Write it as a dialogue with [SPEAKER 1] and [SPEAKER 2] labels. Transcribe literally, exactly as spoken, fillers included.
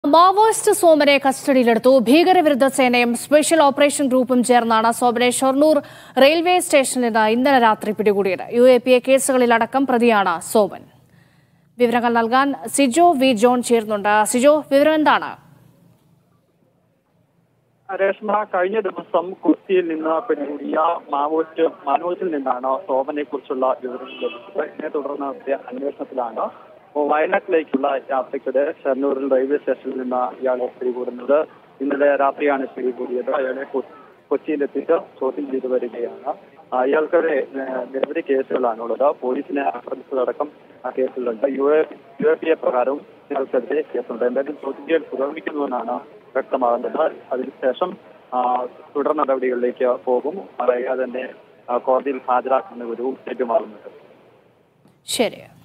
[SPEAKER 1] Maoist സോമനെ കസ്റ്റഡിയിലെടുത്തു. ഭീകരവിരുദ്ധ സേനയും സ്പെഷ്യൽ ഓപ്പറേഷൻ ഗ്രൂപ്പും ചേർന്നാണ് സോമനെ ഷൊർണൂർ റെയിൽവേ സ്റ്റേഷനിൽ നിന്ന് ഇന്നലെ രാത്രി പിടികൂടിയത്. യു എ പി എ കേസുകളിലടക്കം പ്രതിയാണ് സോമൻ. വിവരങ്ങൾ നൽകാൻ സിജോ വി ജോൺ ചേർന്നുണ്ട്. സിജോ, വിവരം എന്താണ്?
[SPEAKER 2] രേഷ്മ, കഴിഞ്ഞ ദിവസം കൊച്ചിയിൽ നിന്ന് പിടികൂടിയ മാവോയിസ്റ്റ് മനോജിൽ നിന്നാണ് സോമനെ കുറിച്ചുള്ള വിവരങ്ങൾ ലഭിച്ചത്. ഇതിനെ തുടർന്ന് നടത്തിയ അന്വേഷണത്തിലാണ് വയനാട്ടിലേക്കുള്ള യാത്രയ്ക്കിടെ ഷൊർണൂരിൽ റെയിൽവേ സ്റ്റേഷനിൽ നിന്ന് ഇയാളെ പിടികൂടുന്നത്. ഇന്നലെ രാത്രിയാണ് പിടികൂടിയത്. അയാളെ കൊച്ചിയിലെത്തിച്ച് ചോദ്യം ചെയ്തു വരികയാണ്. ഇയാൾക്കെതിരെ നിരവധി കേസുകളാണുള്ളത്. പോലീസിനെ ആക്രമിച്ചതടക്കം ആ കേസുകളുണ്ട്. U A U A P A പ്രകാരവും ഇയാൾക്കെതിരെ കേസുണ്ട്. എന്തായാലും ചോദ്യം ചെയ്യൽ പുരോഗമിക്കുന്നുവെന്നാണ് വ്യക്തമാകുന്നത്. അതിനുശേഷം തുടർ നടപടികളിലേക്ക് പോകും. വൈകാതെ തന്നെ കോടതിയിൽ ഹാജരാക്കുന്ന ഒരു ലഭ്യമാകുന്നുണ്ട്.
[SPEAKER 1] ശരി.